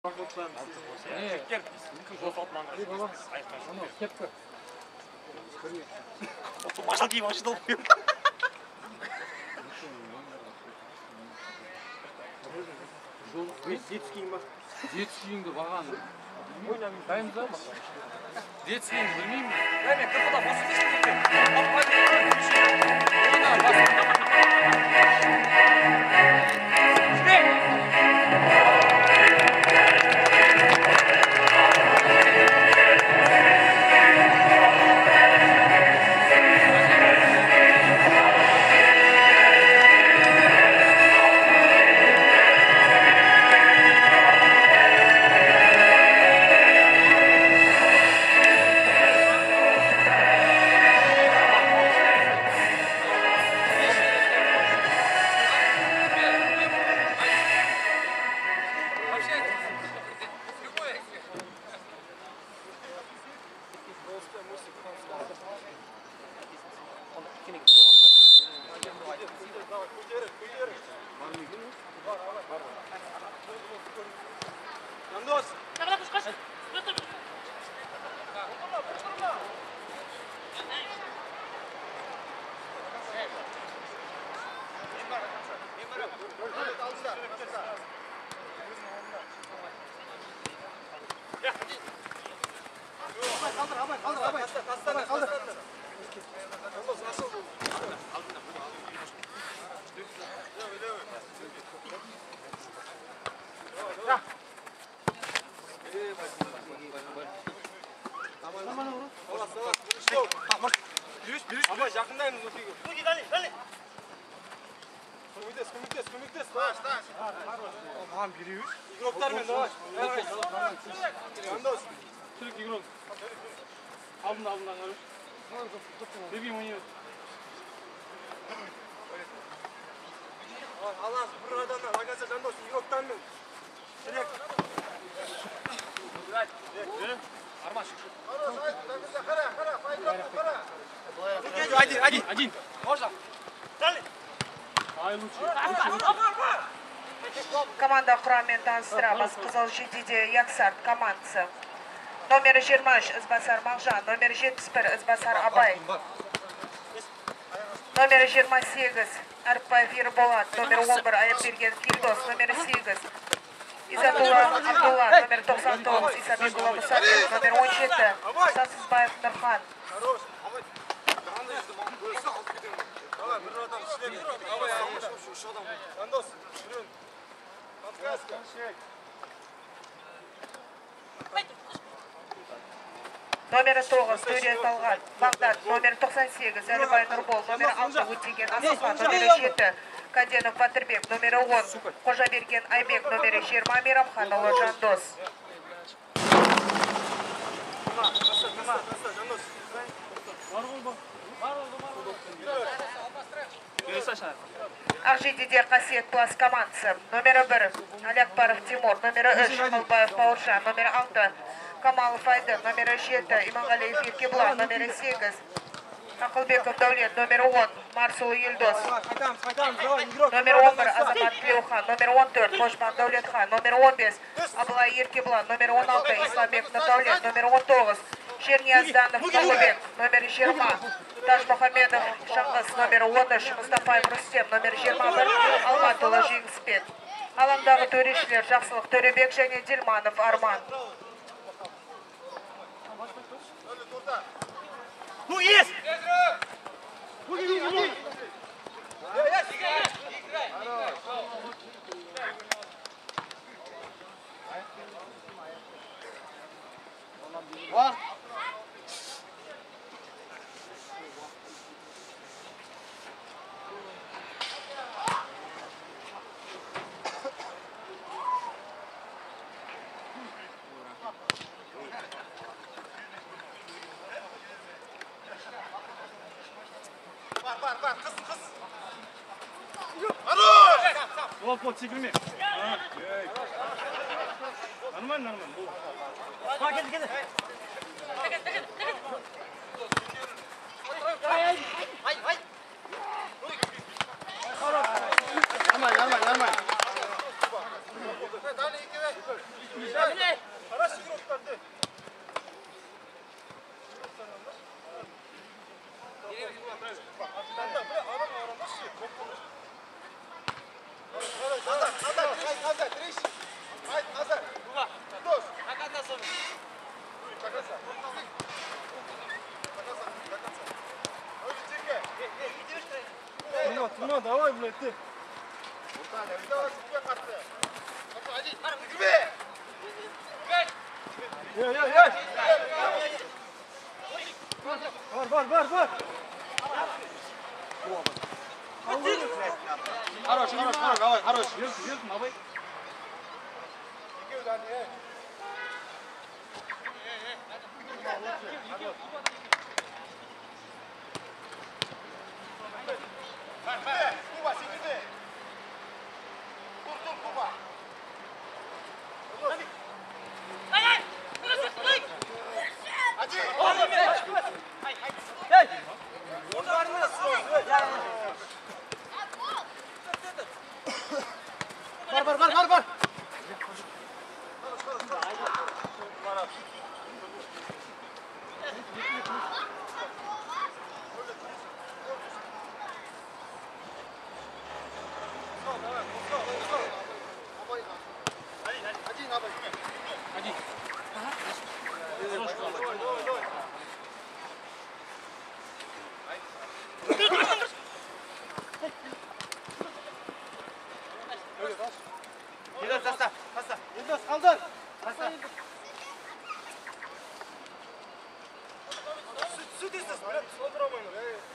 Başlatayım başlatalım. Детскийіңді бағаны. Дайымыз ба? Детскийіңді білмеймін. Әне, қырқыда басып кеткен. Жақындаймыз өтеге. Көмектес. Маған берейік. Игроктармен давай. Жандос. Түрік игрок. Алдында қараш. Бегей ойнай. Алас бір адамнан, ағасы Жандос игроктармен. Жүрек. Армаш. Один. Можно? Дали. Команда құрамымен таныстырамыз. Қызыл жейдеде Яксарт командасы. Номер 23 Ізбасар Мағжан, номер 71 Ізбасар Абай. Номер 28 Әріпбаев Ерболат, номер 11 Аяпберген Фирдос, номер 8 Изатулла Абдулла, номер 99 Исабекұлы Мұсабек, номер 17 Сансызбаев Нұрхан. Номер 9 Төре Талғат, Бағдат, номер 98 Әлібай Нұрбол, номер 6 Өтеген Асылхан, номер 7 Каденов Батырбек, номер 10 Қожаберген Айбек, номер 20 Мейрамханұлы Жандос. Ақжейдеде Қасиет Плас командасы. Номер 1 Алякбаров Тимур, номер 3 Малбаев Бауыржан, номер 6 Камалов Айдын, номер 7 Иманғалиев Еркеблан, номер 8 Ақылбеков Дәулет, номер 10 Марсулы Елдос, номер 11 Азамат Тлеухан, номер 14 Қошман Дәулетхан, номер 15 Абылай Еркеблан, номер 16 Исламбек Нұрдәулет, номер 19 Шерниязданов Қалыбек, номер 20 Тажмұхамедов Шаңғыс, номер 13 Мұстафаев Рүстем, номер 21 Алматұлы Жеңіспет. Алаңдағы төрешілер Жақсылық Төребек және Дилманов Арман. Ну, есть! Бар, қыз. Вот, секірме. Нормально. Келді. Нормально. Хорошо, игрок там. Туман, давай, блядь, ты. Бар. Хорош, давай, хорош. Верх, давай. Бар. Один. Елдос, қалдар. Süt istesin, блядь, солдырамаймын.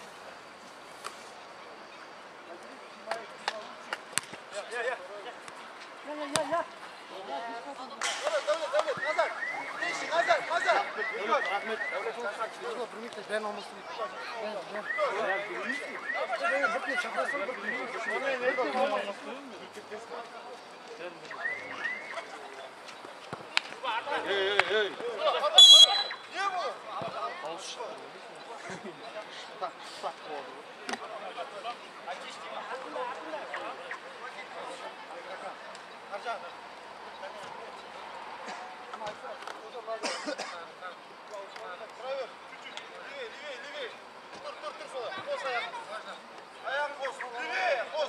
Я. Давлет, назад. Ищи, назад. Рахмет. Бәрін алмасын. Эй. Не было. Правее, чуть-чуть. Левее. Тур сола. Бос аяғын. Аяғын бос. Левее, бос.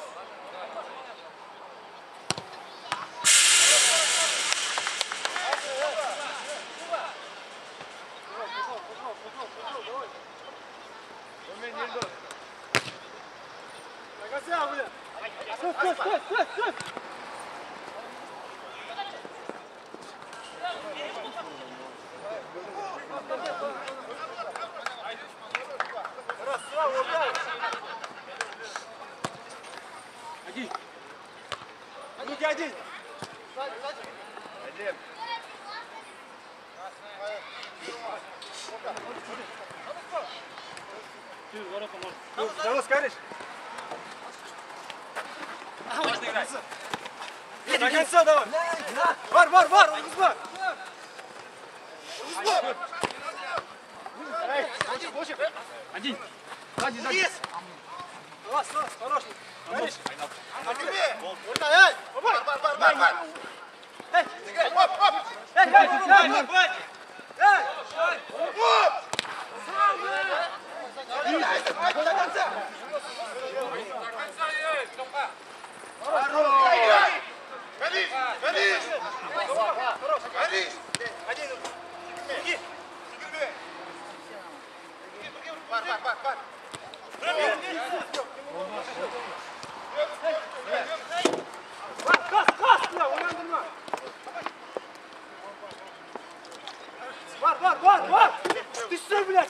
Нагася, блядь. Стой. Раз, справа, удар. Один. Руки один. Давай, скорее. Можно играть. До конца давай. Бар, Узбак. Один. Сзади. Класс, хороший. Горишь. А тебе. Орта, эй. Бар. Эй. Горишь. Один. Бар. Кас, уяндырма. Бар. Ты что, блядь?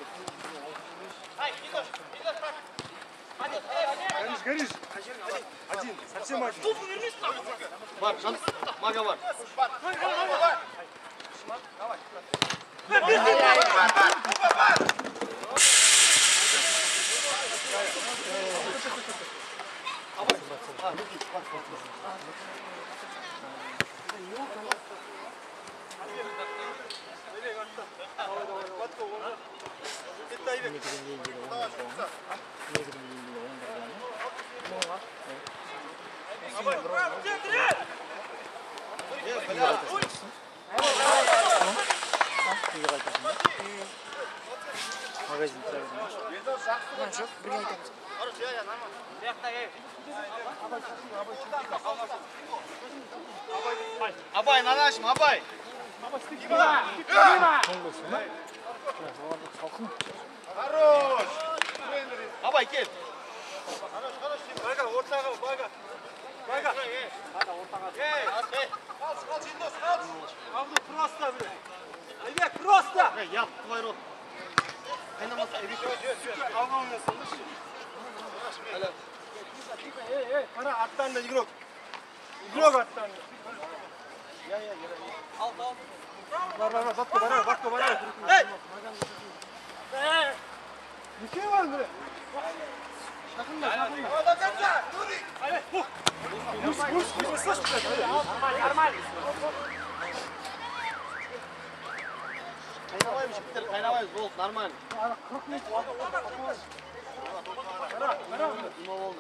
Горишь. Один. Совсем один. Бар, шанс. Мага бар. Жоқ, бірге айтамыз. Абай, нанашым, Абай. Хорош! Абай, кел. Бага, ортаға, бага. Бага. Абду, просто, блядь. Айбек, просто! Яп, твой рот. Қайнамаса, Алға ойнасың, қара, аттанды, игрок. Игрок аттанды. Бар, батко, барай. Не var mı? Қайнамаймыз, жігіттер, қайнамаймыз, болды, нормально. Дума болды.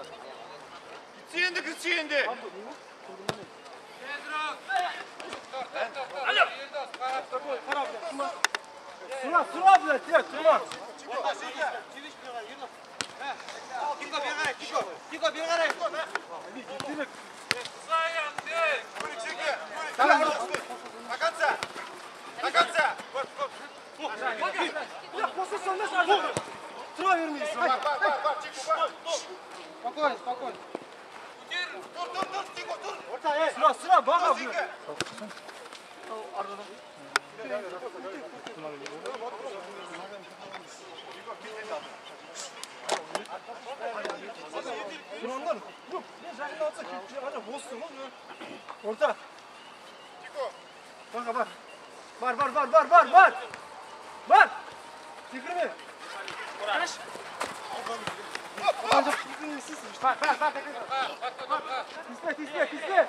Күтсі енді. Тұра, блядь, тұра. Тико, бері қарай. До конца. Тұра бермейсің. Спокойно. Sıra, bağa. Şundan. Bu ne jakını alsa ki ana bozsun oğlum. Orta. Bak bak. Var. Tikri mi? Kaç. Bak. İsmet.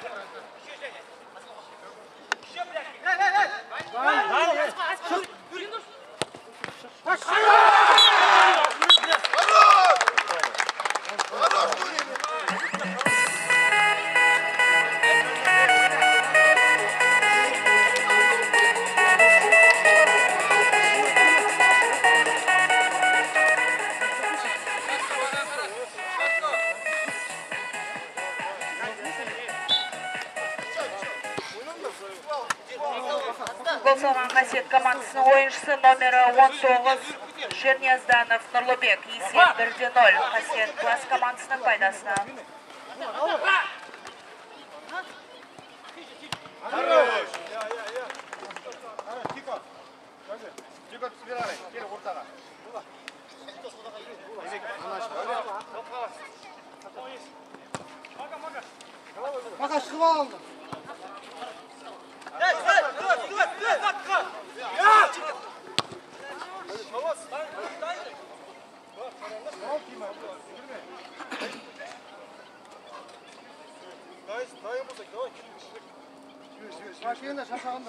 Gol soğan Қасиет командасының ойыншысы номері 19 Жернезданов Нұрлыбек. Есеп 1-0. Қасиет класс командасының пайдасына. Хорош. Тико, собирай. Кел ортаға. Бақа шығып алды. Шашығында, шашағында.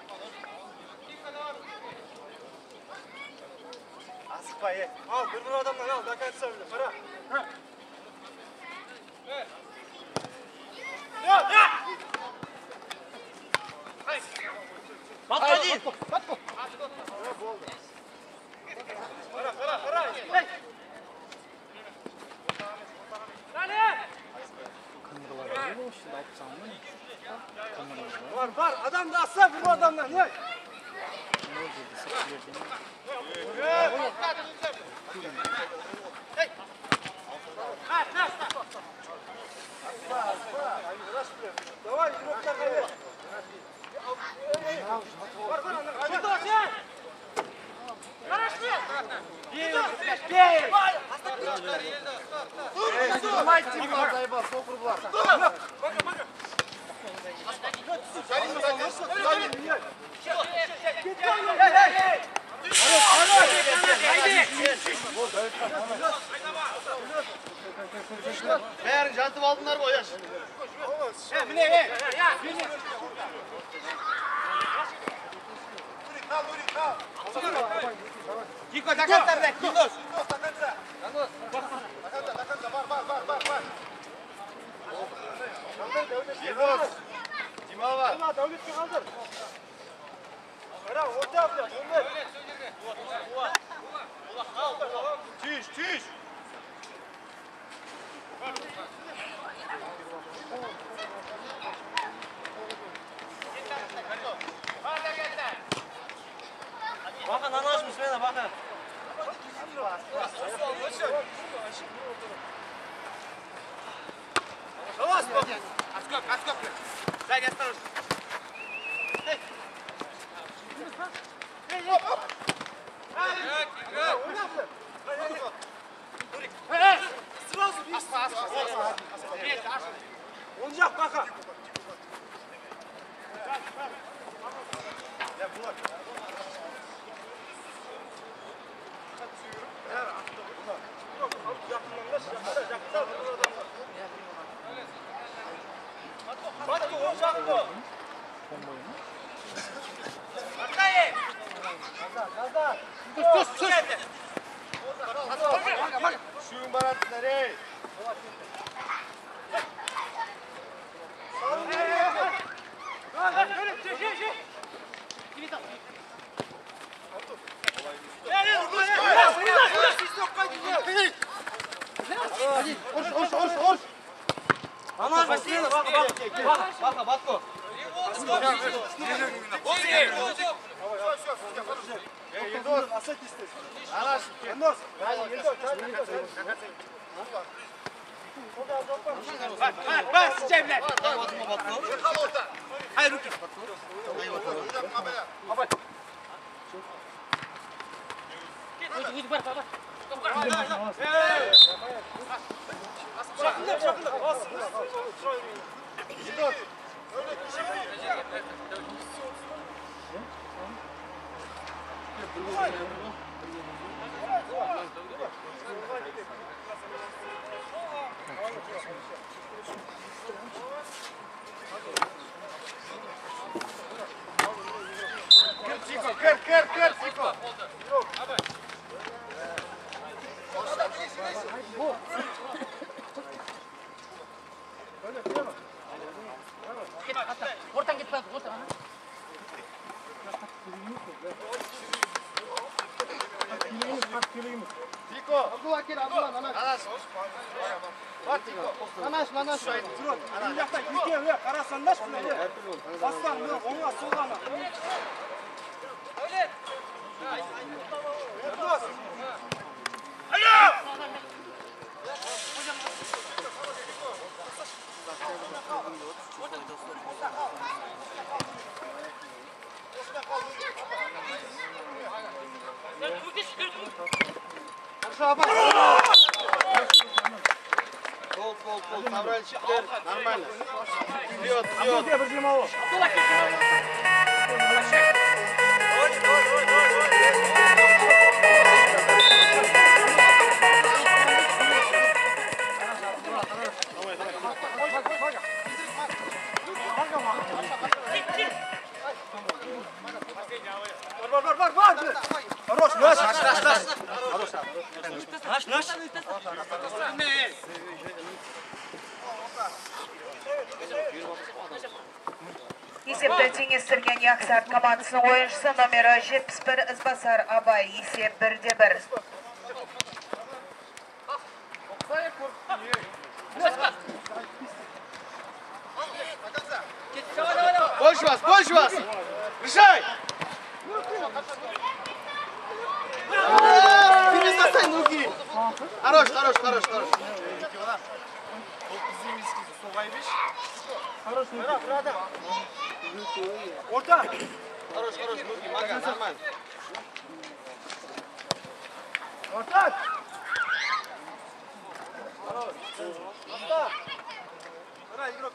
Асықпа, Ал, бір адамнан ал, до конца біле. Қара. Батқадин. Var, adam da asla bir adamdan, ne? Давай, игрокlar hadi. Var, Бәрін жатып алдыңдар ғой, яш. Тико, до конца, блядь, Киндос. Дима var. Дәулетке қалдыр. Қара, орта, блядь, Тиş, тиş. Bakın anlaşmış bana bakın. Отскок. Сзади осторожно. Сразу он жақ бақа. Şuyun baratlar ey. Hoş. Anlaş başlayalım. Bak. Batko. Елдос, асатистес. Анаш, Елдос. Бас, сичай, блядь. Ай, руки. Жақындап. Бас. Елдос. Кыр, Тико. Ортан кетіп қалды, ортан. Тико. Абдулла кел, Абдулла, Манаш. Бар, Тико. Манаш. Тұрот, бұл жақта екеуі қарасаңдаш бұны. Бастан, мұны оңға солғаны. Елдос. Пол. Собрали четверг. Нормально. Вперед. Где Бержимову? Бар. Хорош, наш. Наш. Есепті теңестірген Яқсарт командасының ойыншысы номері 71 Ізбасар Абай. Есеп 1-1. Больше вас. Решай. Перестань ноги. Хорош. Орта. Хорош, ноги. Мага, нормально. Орта. Игрок,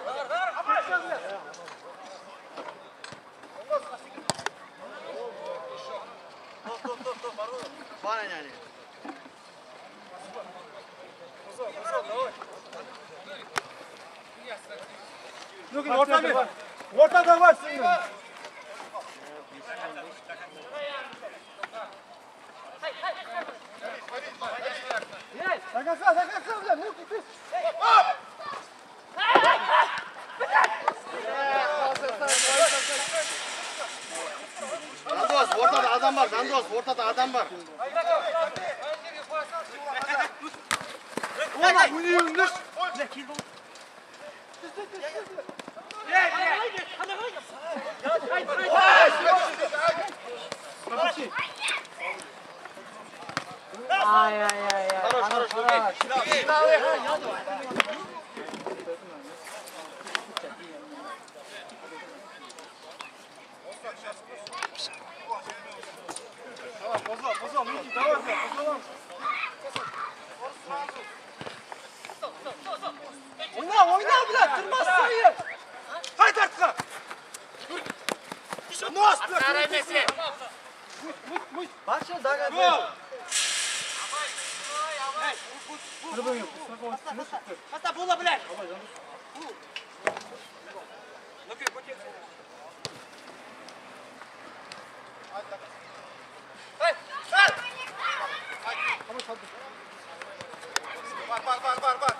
Бана няни. Орта давай сильно. До конца, бля, муки, ты. Владос, Ortada adam var. Dandos. Ortada adam var. Поза, Нуки, давай, поза. Oyna, блядь, tırmaz sayı. Haydi artık. Nос, блядь. Başla, daha gel. Hatta bola, блядь. Бар.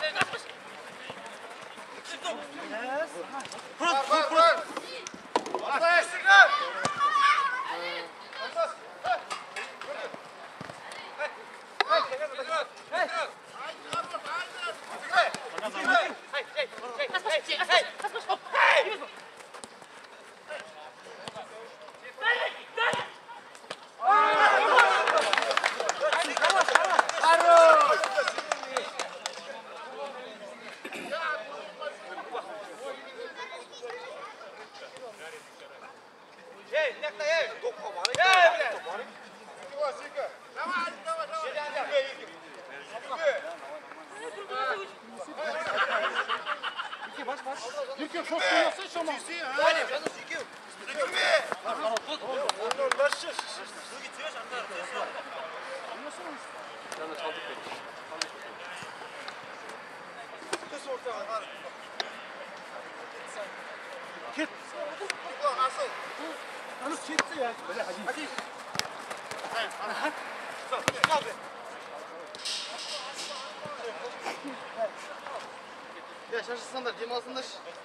Ya şaşırsanlar, demalsınlar.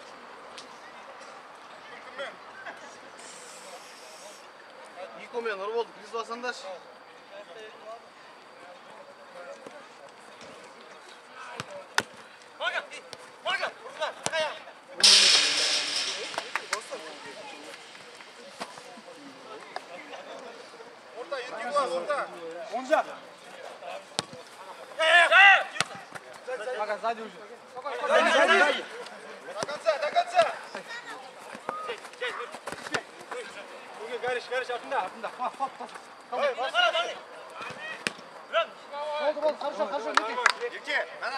İlk olmayan orada oldu, biz basanlar. Orta, yetki bu orta. Onca. Пока, сзади уже. Сзади. До конца. Гориш, артында. Давай, Болды, хорошо, Нуки. Yetki, ana.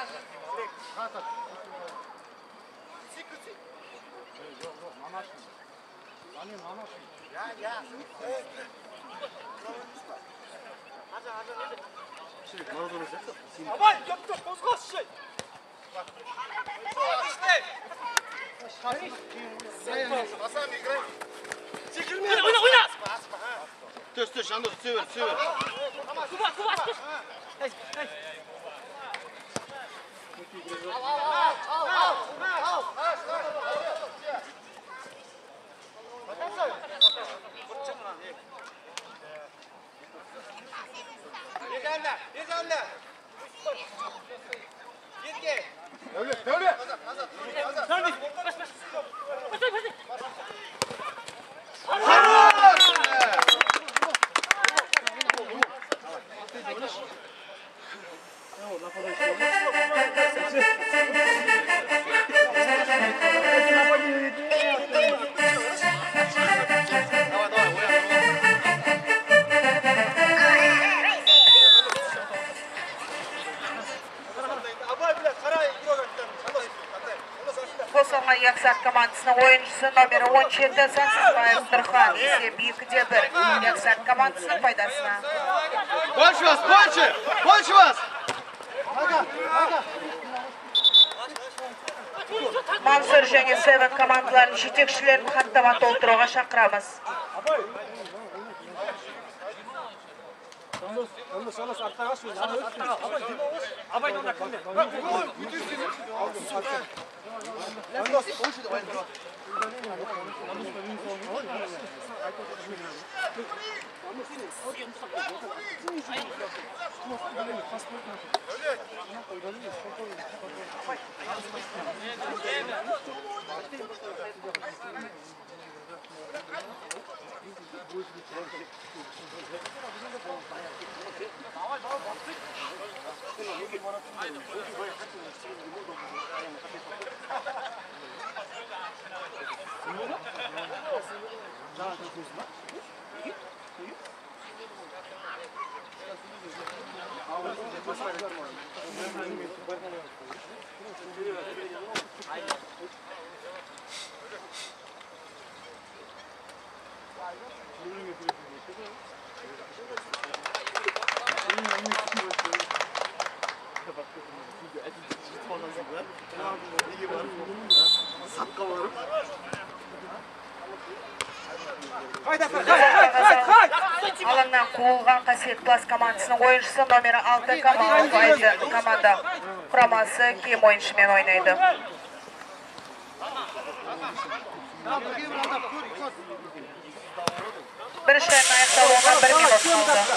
Давай, yaptı, bozgaz şey. Basam играй. Çekilme. Oyna. Töz, Andos, söver. Kuba. Yeterli. Yetki. Devlet. Босонған Яксат командасының ойыншысы номері 17 Сансызбаев Тұрхан. Есеп 2-1. Яксат командасының пайдасына. Больше вас! Мансур және Севен командаларының жетекшілерін хаттама толтыруға шақырамыз. Andos, артаға шу. Абай, кірме. Andos, Alandan қуылған қасиет класс командасының ойыншысы номері 6 Камалов Айдын команда құрамасы кем ойыншымен ойнайды. Бірінші тайм аяқталуына 1 минут қалды.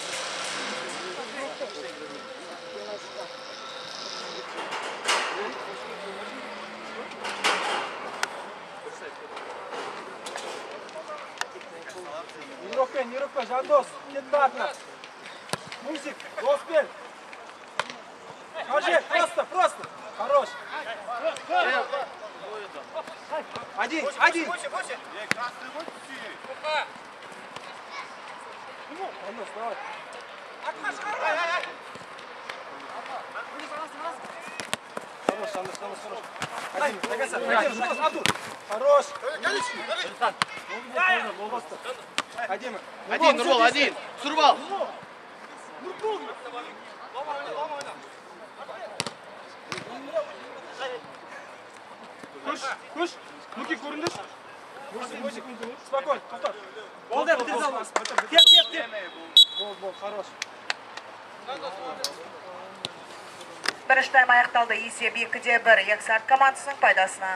Не рукой, Жандос, кетті артына. Музик, Лоспен. Кажи, просто. Хорош. Один. Жандос, давай. Хорош. Один, Жандос, Абдул. Хорош. Один, Нурбол, один. Сурбал. Көш. Руки көріндіш. Музик. Спокойно, тоқтат. Болды, бітір залмас. Кеп. Бол, хорош. Бірінші тайм аяқталды. Есеп 2-де 1. Ексарт командасының пайдасына.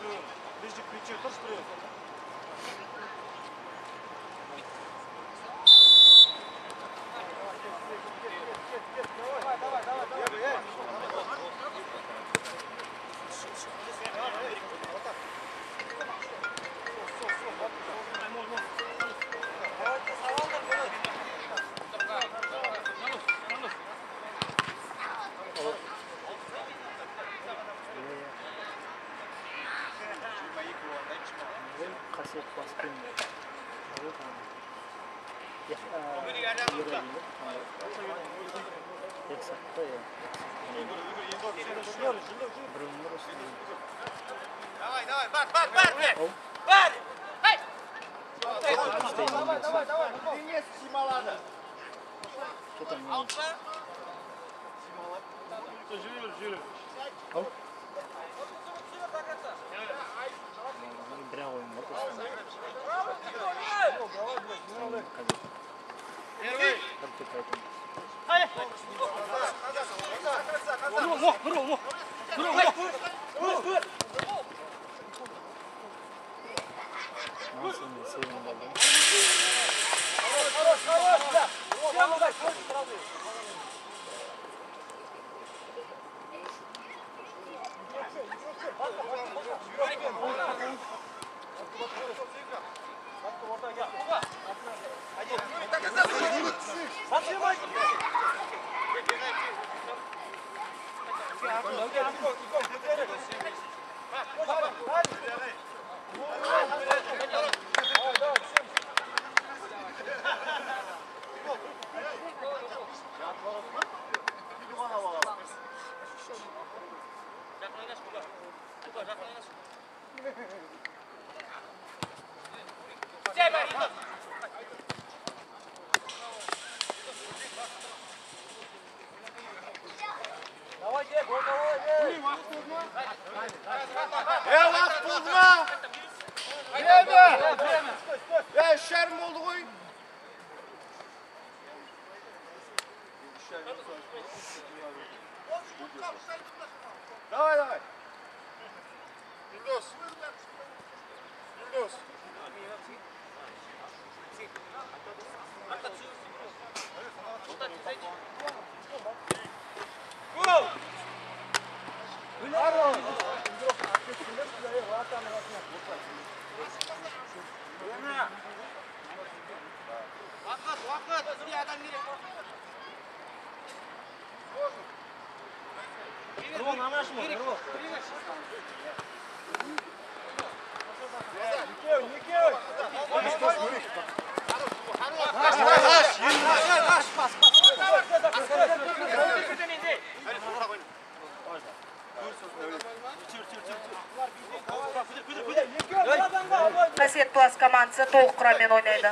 Ближе к плечу, тоже вперед. Давай, бар! Жүрі. Vaqt bozma! Neydi? Şerm oldu koy. Давай. Yunus. Vaqt. Suriyadan biri. Нырвон, анашмы, нырвон. Никеу. Қасиет Плас командасы толық құраммен ойнайды.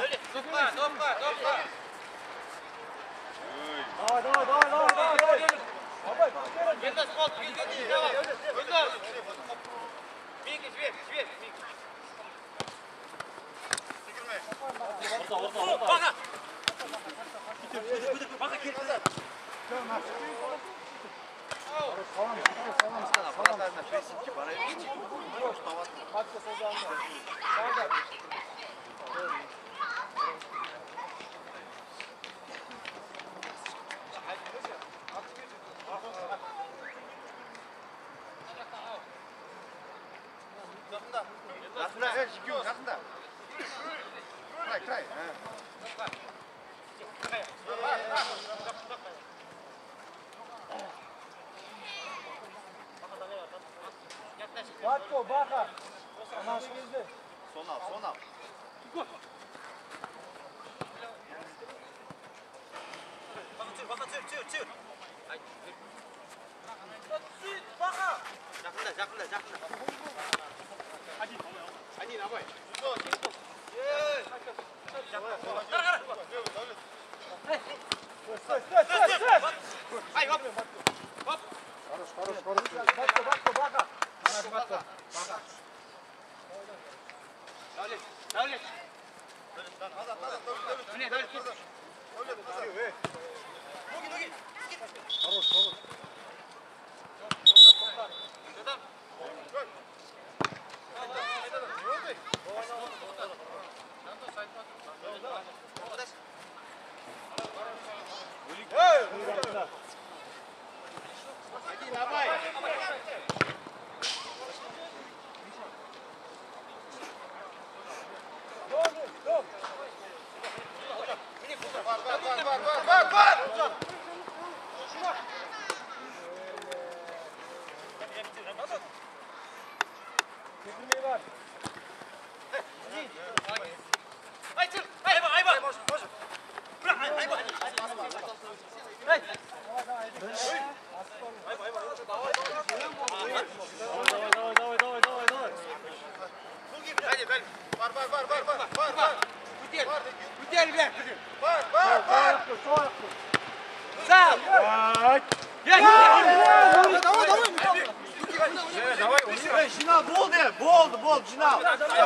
Жақында. Край. Батко, баха. Анашы кезде. Сон ал. Çür. Жақында. Hadi абай. Стой. Ай, хоп. Хорош. Батко, баха. Батко. Давлет. Міне, давлет. Ноги. Хорош. Жинал, болды, жинал.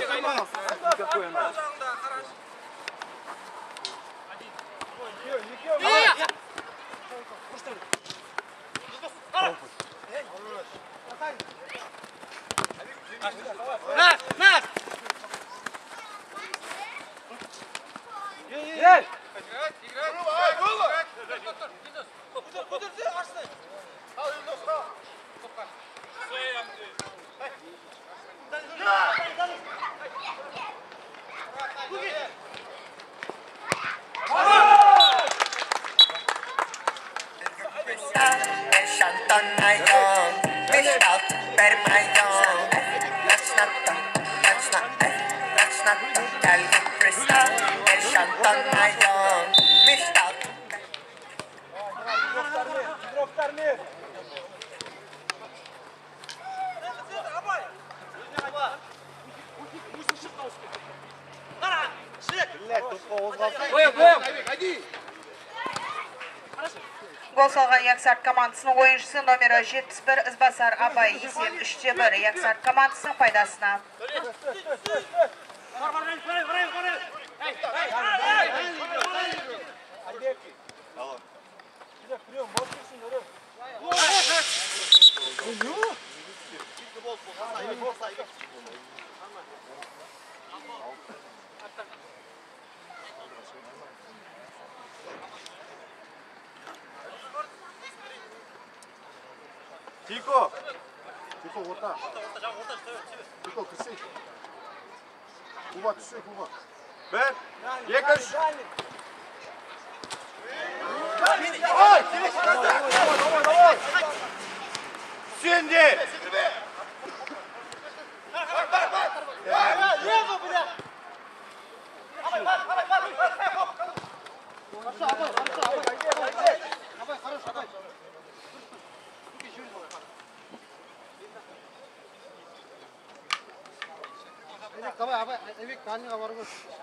Gol salgan Yaksart komandasının oyuncusu numara 71 Izbasar Abay esep 3-1 Yaksart komandasının paydasına. Тико, орта. Тико, кірсей. Куба, түссе, Куба. Бір, екі, үш. Ой, давай. Сенде. Давай, Эвик, дальнего воргу.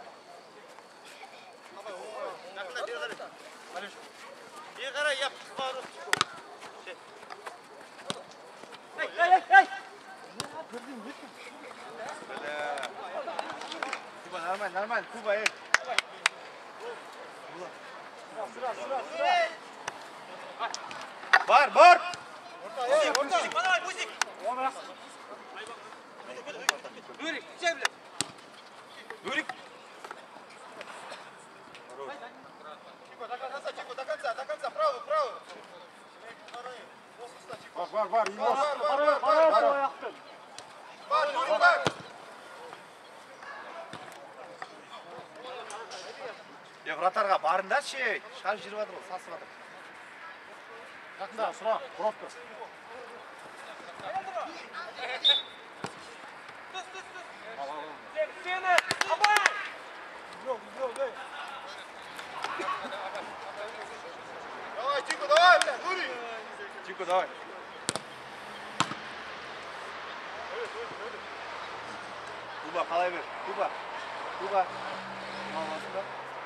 Куба, нормально, Куба, Бар. Нурик. Бар. Вратарға барындаршы, шар жүріп жатыр, сасып жатыр. Жақында, сұра, бұрапты. Давай, Тико, давай, Нурик. Тико, давай. Куба, қалай бер, Куба. Аласында.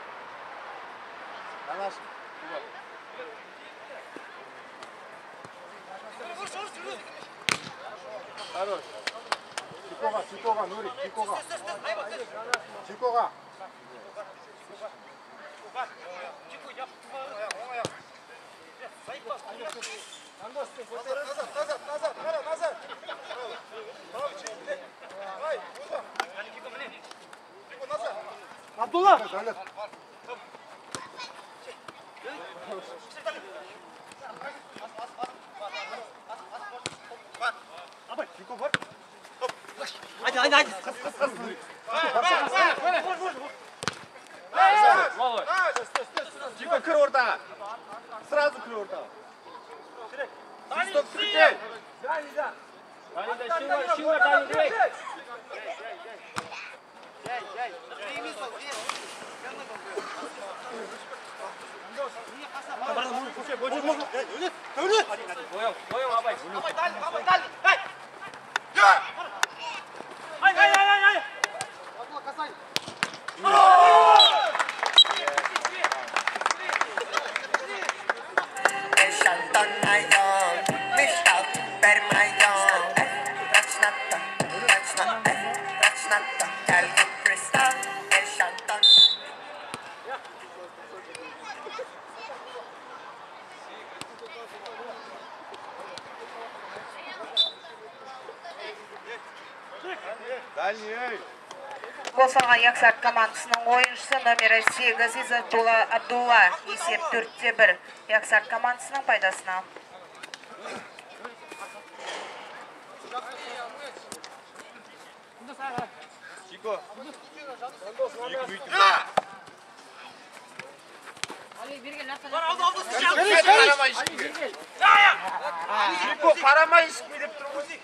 Данашын, Куба. Хорош. Тикоға, Нурик, Тикоға. Назад. Абдулла! Тико бар. Айда. Тико, кір ортаға. Сразу кір ортаға. Стоп, крутей. Gol salgan Yaksart komandasының oyuncusu номері 8 Иззатулла Абдулла. Есеп 4-1. Yaksart komandasының пайдасына. Чико. Чико, қарамай ешкім деп тұр ғой.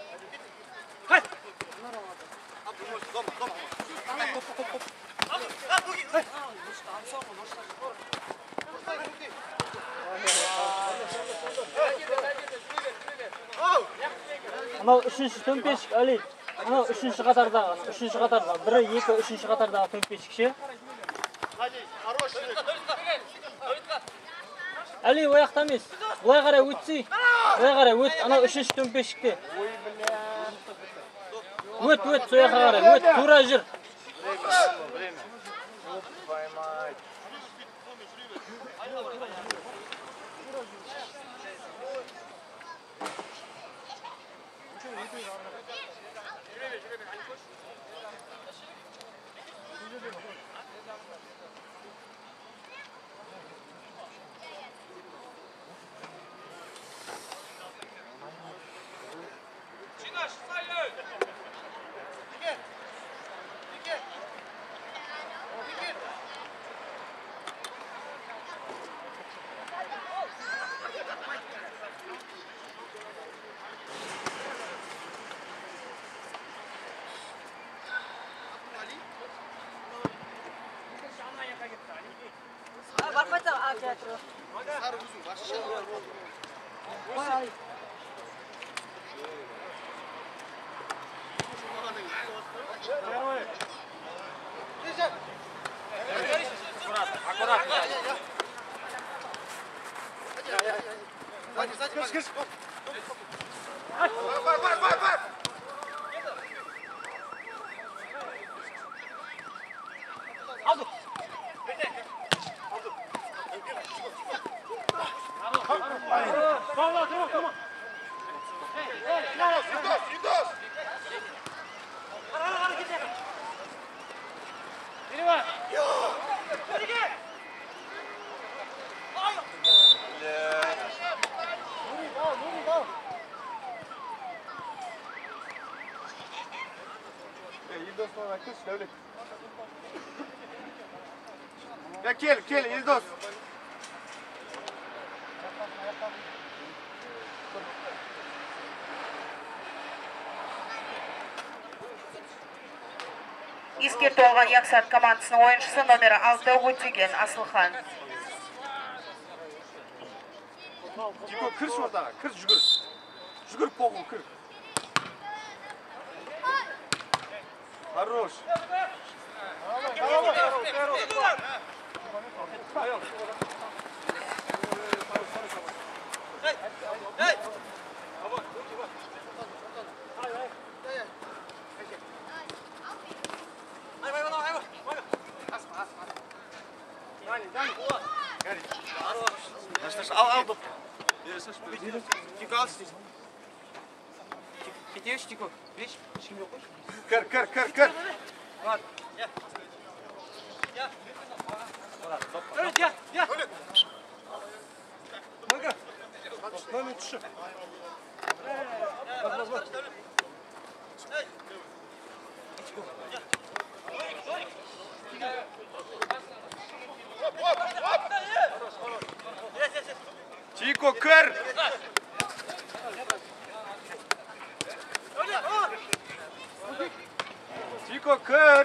Анау үшінші төмпешік, Али. Анау үшінші қатардағы, бірі, екі, үшінші қатардағы төмпешік ше. Али, ояқта емес. Бұлай қарай өтсей. Бұлай қарай өт, анау үшінші төмпешікте. Өт, сояқа қарай, өт, тура жүр. Ya gel İldoz. Ескерту алған Yaksart командасының ойыншысы номері 6 Өтеген Асылхан. Дико, кір ортаға, кір жүгір. Жүгір поғыл, кір. Хорош. Al. Дико, ал. Кетеш, Дико. Беш, ешкім жоқ қой. Кір. Ладно. Я. Мага. Номер түші. Чико, кір. Tiko kır.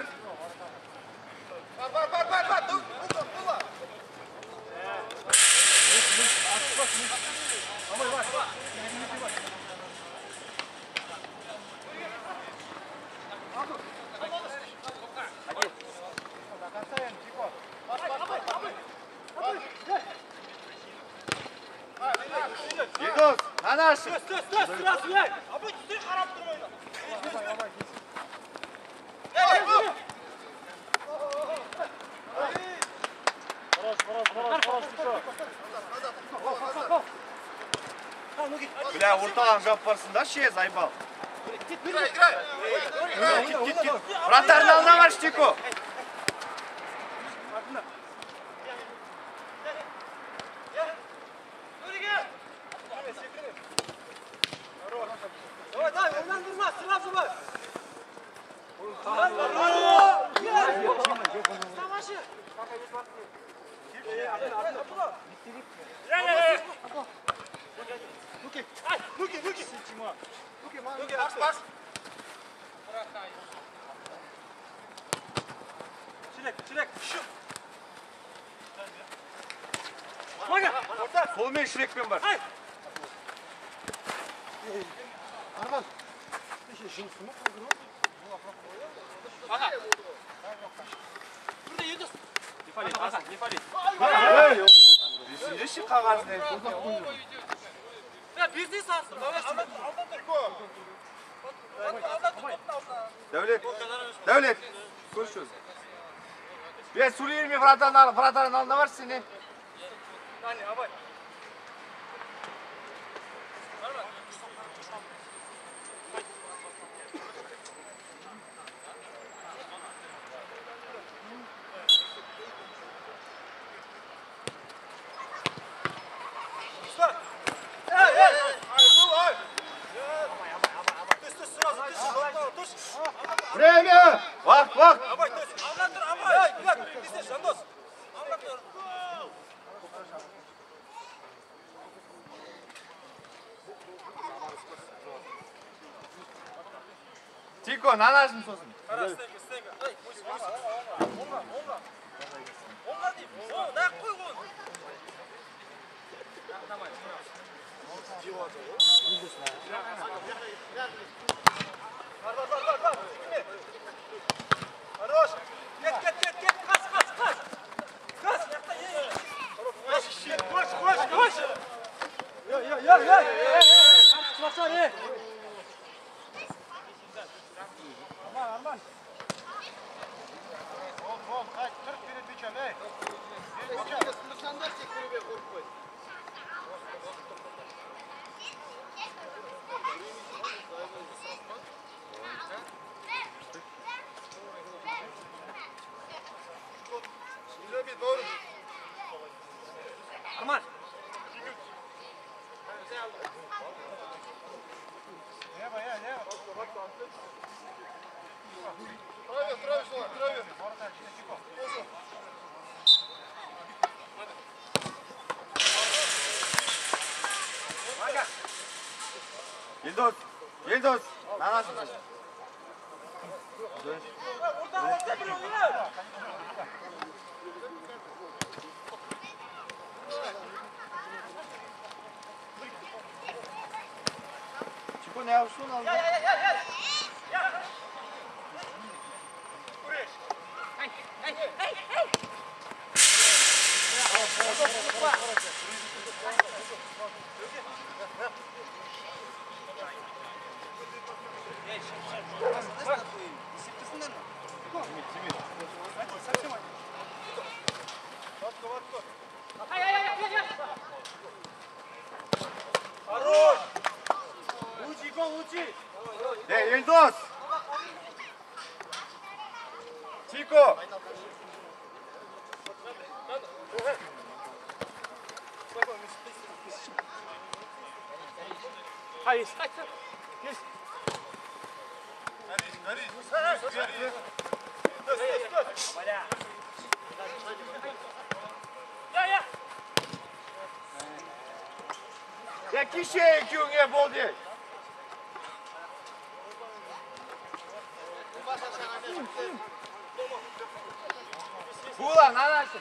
Yıldız, anarsın. Sırası ver. Abi dur harap durmayın. Bile ortadan yaparsın da şey Zaybal. Git. Vratarın alına var Tiko. Давай, ondan durma. Sırası var. Savaşı. Luki, bas. Çilek. Şu. Solmaya şirek var. Arman. Bir şey sınıf mı? Burada Yıldız. Hasan. Düşünce şi kağız ne? Ya bizi sarsın. Devlet. Konuşuyoruz. Ben Suriye'nin mi Vratarın alına var senin. Hani abay. Время! Vakt! Abay dur. Anlatır abay. Bir dakika. Bizde Şandos. Anlatır. Tiko, nanarsın sosun. Stenge. Ay, Onlar değil. O, ne koy bunu? Tamam. Var. Хорош. Get. Kas. Kas. Yakta ye. Koş. Ya. Kaçmasana ye. Arman. Oğlum kaç 40 biri düşen ey. Bir düşen. Sen de çekini be korkma. Arman. Ne? Траве. Yıldız. Nanarsın sosun. Orada bir oyna. Tiko ne yapıyorsun alına? Ya. Хорош! Учи! Ne Yıldız? Tiko. Hayır. Ya. Які ще кюнге болды? Ulan anasın.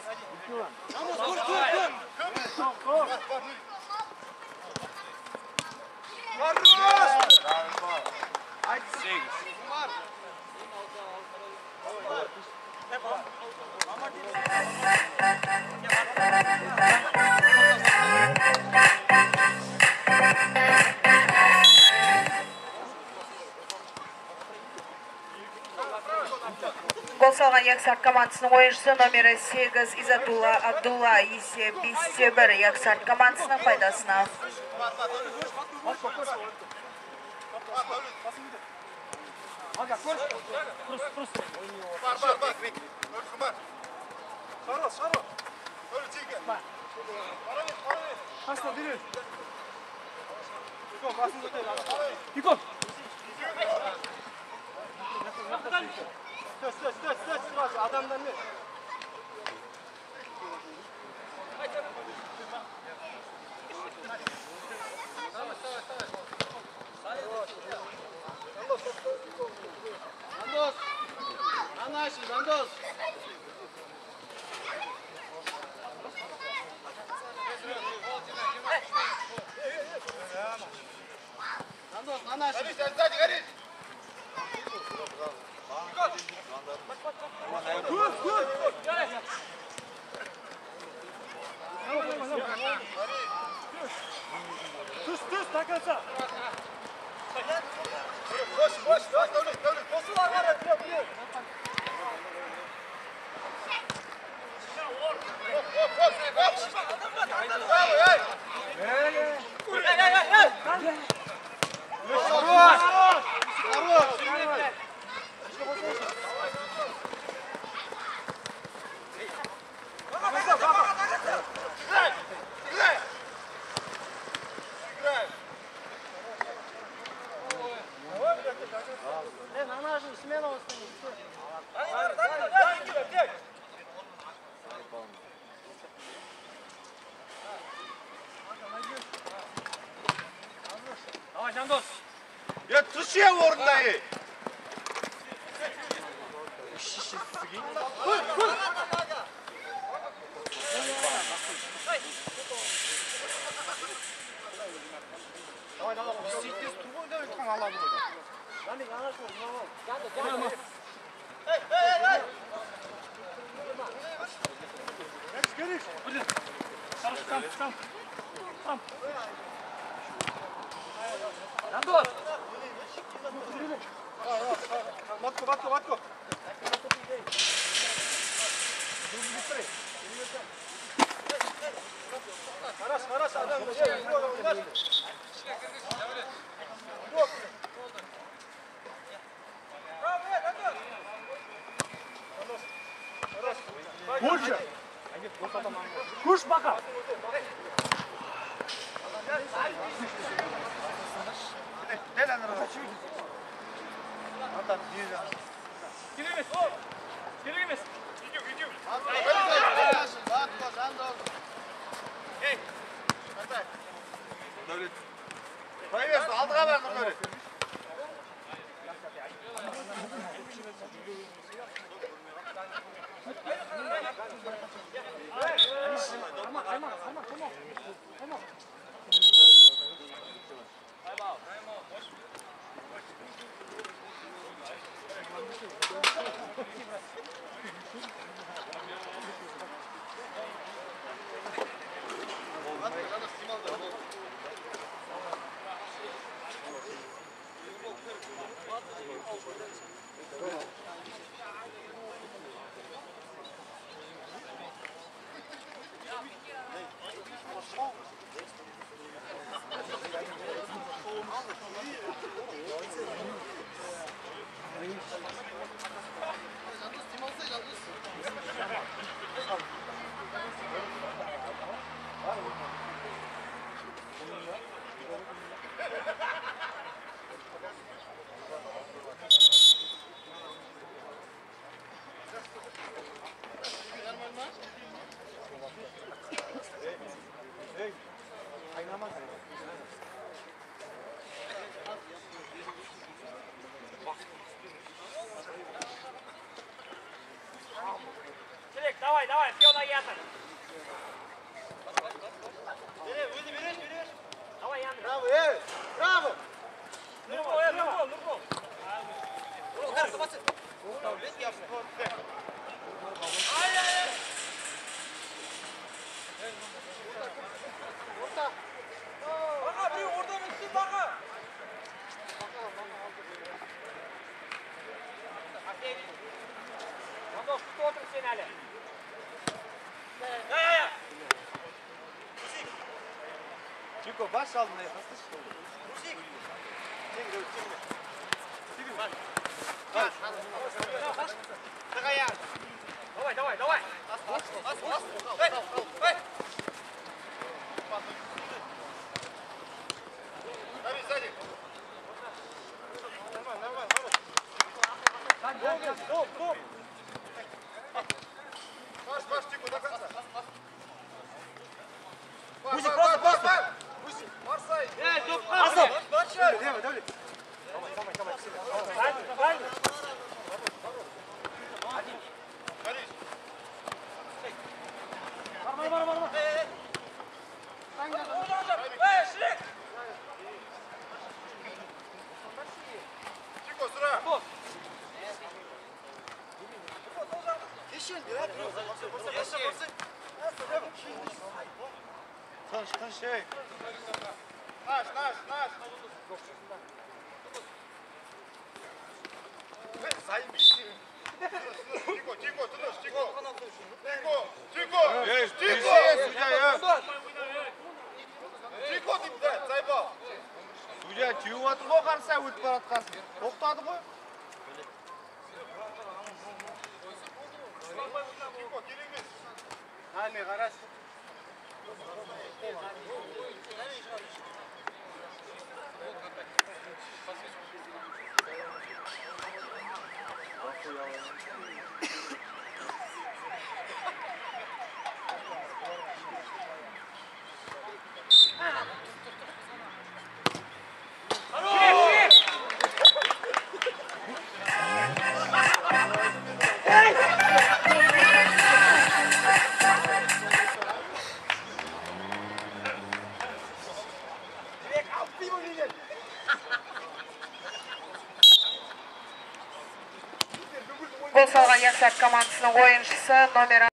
Gol salgan Yaksart komandasының oyunшысы номері 8 Изатулла Абдулла есеп 5-1 Yaksart komandасының пайдасына. Adamdan ne? Dandos. Tuz, takılsa. Boş, Tosu var ya, buraya. Ya tutuyor orundayı. Матко. Хорош, адам. Больше. Куш пока. Керемес. Koyuyorsun, aldığa ver bunları. давай, все на ясно. Давай, Яндр. Браво, браво! Нурбол. Baqa, bir oradan ötsin baqa. Mando, tut otur sen hali. Ya. Чико, baş aldın ya. Nasıl çıktı? Давай. Сзади. Стоп. Марш, Чико, до конца. Пусть просто. Марсай. Давай. Правильно. Var. Шрек. Чико, sıra. Тыныш, ей. Наш. Займись. Тихо, тыныш, Тихо. Судья, ya. Тихо deydi, Sayba. Судья, түйіп отыр ғой, қарса өтіп баратқасын. Тоқтады ғой. Тихо, келеміз. Hadi kardeş. Gol salgan Yaşar komandasının oyuncusu номер